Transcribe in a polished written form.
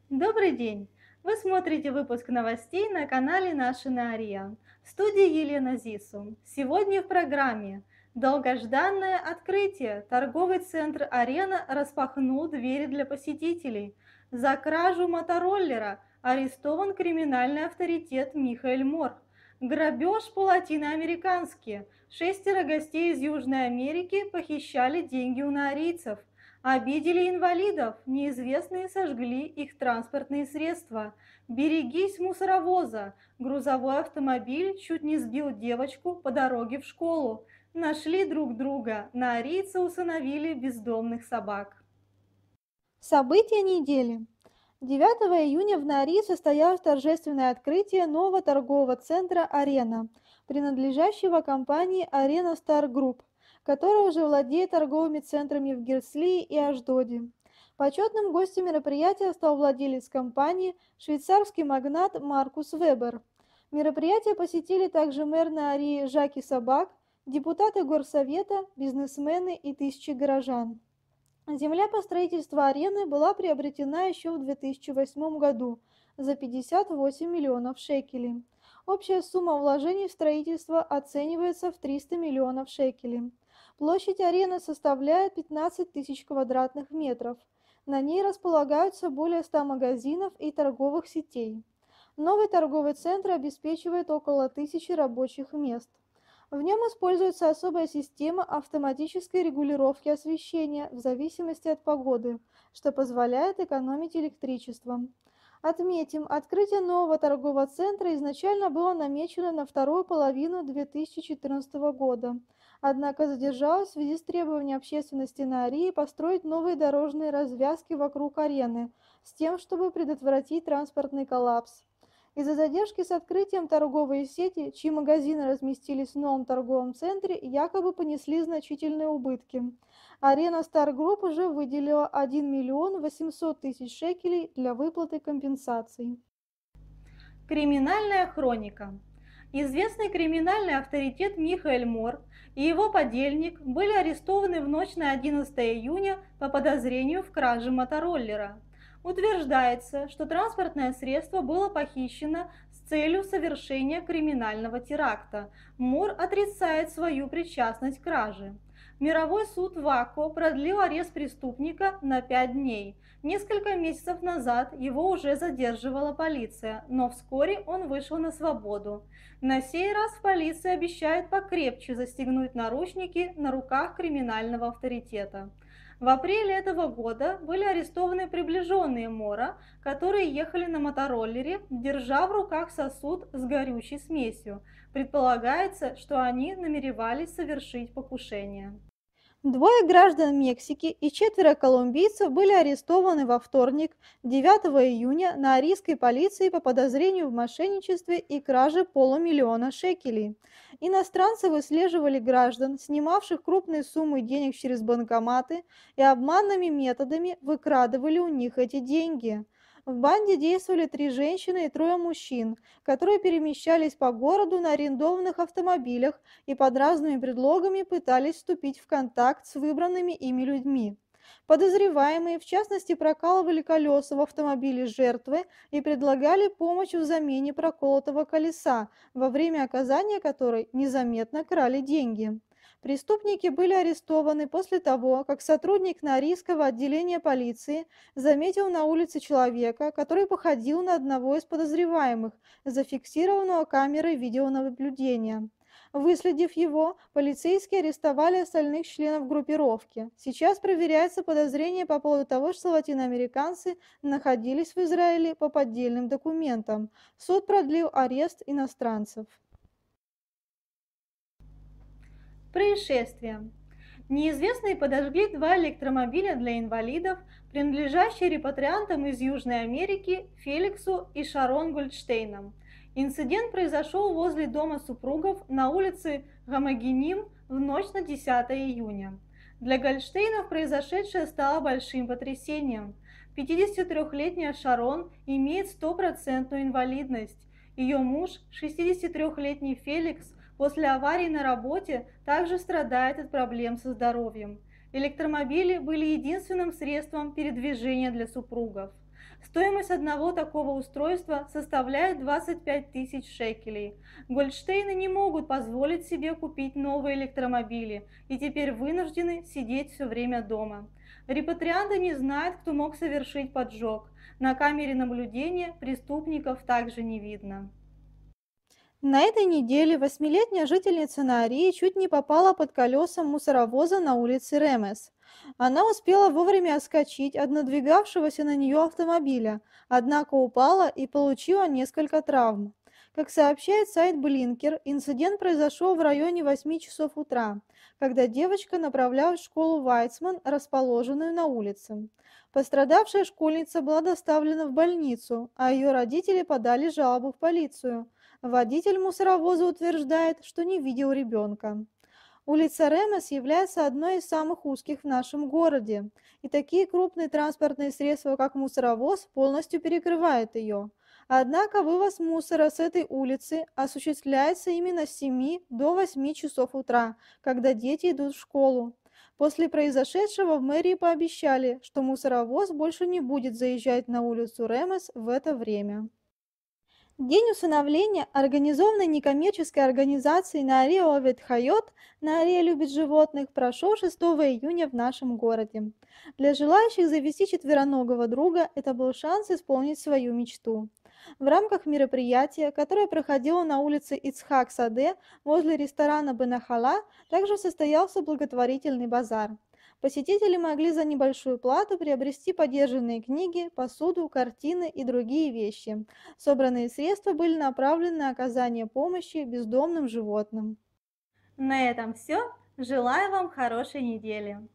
Добрый день! Вы смотрите выпуск новостей на канале «Наша Ария». В студии Елена Зису. Сегодня в программе долгожданное открытие. Торговый центр «Арена» распахнул двери для посетителей. За кражу мотороллера арестован криминальный авторитет Михаэль Мор. Грабеж по-латиноамерикански. 6 гостей из Южной Америки похищали деньги у наорийцев. Обидели инвалидов, неизвестные сожгли их транспортные средства. Берегись мусоровоза, грузовой автомобиль чуть не сбил девочку по дороге в школу. Нашли друг друга, наорийцы усыновили бездомных собак. События недели. 9 июня в Нари состоялось торжественное открытие нового торгового центра «Арена», принадлежащего компании «Арена Стар Групп», которая уже владеет торговыми центрами в Герцлии и Ашдоде. Почетным гостем мероприятия стал владелец компании, швейцарский магнат Маркус Вебер. Мероприятие посетили также мэр Наарии Жаки Сабак, депутаты горсовета, бизнесмены и тысячи горожан. Земля по строительству арены была приобретена еще в 2008 году за 58 миллионов шекелей. Общая сумма вложений в строительство оценивается в 300 миллионов шекелей. Площадь арены составляет 15 тысяч квадратных метров. На ней располагаются более 100 магазинов и торговых сетей. Новый торговый центр обеспечивает около 1000 рабочих мест. В нем используется особая система автоматической регулировки освещения в зависимости от погоды, что позволяет экономить электричество. Отметим, открытие нового торгового центра изначально было намечено на вторую половину 2014 года, однако задержалось в связи с требованием общественности Наарии построить новые дорожные развязки вокруг арены с тем, чтобы предотвратить транспортный коллапс. Из-за задержки с открытием торговые сети, чьи магазины разместились в новом торговом центре, якобы понесли значительные убытки. Арена Star Group уже выделила 1 миллион 800 тысяч шекелей для выплаты компенсаций. Криминальная хроника. Известный криминальный авторитет Михаэль Мор и его подельник были арестованы в ночь на 11 июня по подозрению в краже мотороллера. Утверждается, что транспортное средство было похищено с целью совершения криминального теракта. Мор отрицает свою причастность к краже. Мировой суд ВАКО продлил арест преступника на 5 дней. Несколько месяцев назад его уже задерживала полиция, но вскоре он вышел на свободу. На сей раз в полиции обещают покрепче застегнуть наручники на руках криминального авторитета. В апреле этого года были арестованы приближенные Мора, которые ехали на мотороллере, держа в руках сосуд с горючей смесью. Предполагается, что они намеревались совершить покушение. Двое граждан Мексики и 4 колумбийцев были арестованы во вторник, 9 июня, наорийской полицией по подозрению в мошенничестве и краже полумиллиона шекелей. Иностранцы выслеживали граждан, снимавших крупные суммы денег через банкоматы, и обманными методами выкрадывали у них эти деньги. В банде действовали 3 женщины и 3 мужчин, которые перемещались по городу на арендованных автомобилях и под разными предлогами пытались вступить в контакт с выбранными ими людьми. Подозреваемые, в частности, прокалывали колеса в автомобиле жертвы и предлагали помощь в замене проколотого колеса, во время оказания которой незаметно крали деньги. Преступники были арестованы после того, как сотрудник Норийского отделения полиции заметил на улице человека, который походил на одного из подозреваемых, зафиксированного камерой видеонаблюдения. Выследив его, полицейские арестовали остальных членов группировки. Сейчас проверяется подозрение по поводу того, что латиноамериканцы находились в Израиле по поддельным документам. Суд продлил арест иностранцев. Происшествие. Неизвестные подожгли 2 электромобиля для инвалидов, принадлежащие репатриантам из Южной Америки Феликсу и Шарон Гольдштейнам. Инцидент произошел возле дома супругов на улице Гамагеним в ночь на 10 июня. Для Гольдштейнов произошедшее стало большим потрясением. 53-летняя Шарон имеет стопроцентную инвалидность. Ее муж, 63-летний Феликс, после аварии на работе также страдает от проблем со здоровьем. Электромобили были единственным средством передвижения для супругов. Стоимость одного такого устройства составляет 25 тысяч шекелей. Гольдштейны не могут позволить себе купить новые электромобили и теперь вынуждены сидеть все время дома. Репатрианты не знают, кто мог совершить поджог. На камере наблюдения преступников также не видно. На этой неделе восьмилетняя жительница Наарии чуть не попала под колеса мусоровоза на улице Ремес. Она успела вовремя отскочить от надвигавшегося на нее автомобиля, однако упала и получила несколько травм. Как сообщает сайт Блинкер, инцидент произошел в районе 8 часов утра, когда девочка направлялась в школу Вайцман, расположенную на улице. Пострадавшая школьница была доставлена в больницу, а ее родители подали жалобу в полицию. Водитель мусоровоза утверждает, что не видел ребенка. Улица Ремес является одной из самых узких в нашем городе, и такие крупные транспортные средства, как мусоровоз, полностью перекрывают ее. Однако вывоз мусора с этой улицы осуществляется именно с 7 до 8 часов утра, когда дети идут в школу. После произошедшего в мэрии пообещали, что мусоровоз больше не будет заезжать на улицу Ремес в это время. День усыновления, организованной некоммерческой организацией Наария Овет Хайот «Наария любит животных», прошел 6 июня в нашем городе. Для желающих завести четвероногого друга это был шанс исполнить свою мечту. В рамках мероприятия, которое проходило на улице Ицхак-Саде возле ресторана Бенахала, также состоялся благотворительный базар. Посетители могли за небольшую плату приобрести подержанные книги, посуду, картины и другие вещи. Собранные средства были направлены на оказание помощи бездомным животным. На этом все. Желаю вам хорошей недели.